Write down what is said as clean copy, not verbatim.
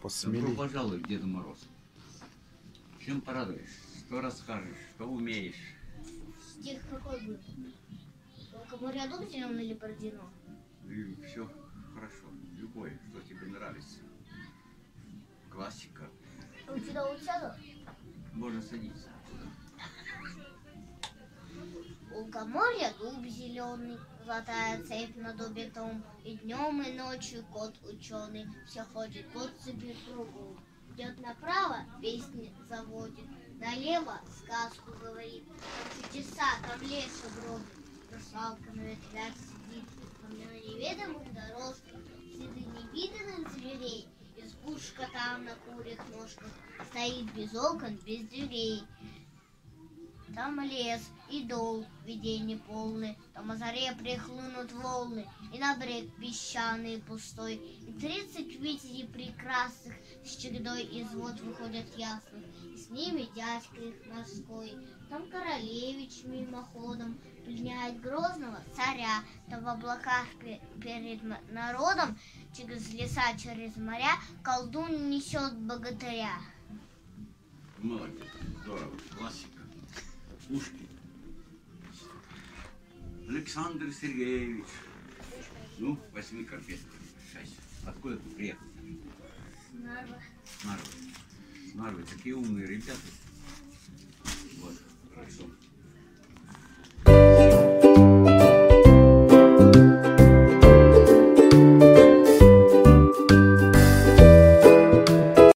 посмелее. Добро пожаловать, Деда Мороз. Чем порадуешь? Что расскажешь? Что умеешь? Стих какой был? Кому рядом зеленый или Бородино? И все хорошо. Любой, что тебе нравится. Классика. У тебя сяду? Можно садиться. У лукоморья дуб зеленый, золотая цепь на дубе том, и днем, и ночью кот ученый все ходит по цепи кругом. Идет направо, песни заводит, налево сказку говорит, там чудеса, там лес угробит, русалка на ветвях сидит, там на неведомых дорожках следы невиданных зверей, избушка там на курьих ножках стоит без окон, без дверей. Там лес и дол, видение полное, там о заре прихлынут волны, и на брег песчаный пустой, и 30 витязей прекрасных с чередой из вод выходят ясных, и с ними дядька их морской. Там королевич мимоходом пленяет грозного царя, там в облаках перед народом через леса, через моря колдун несет богатыря. Молодец, здорово, классика. Пушкин. Александр Сергеевич. Ну, возьми конфетку. Счастье. Откуда ты приехал? С Нарвы. С Нарвы. С Нарвы. Такие умные ребята. Вот, хорошо.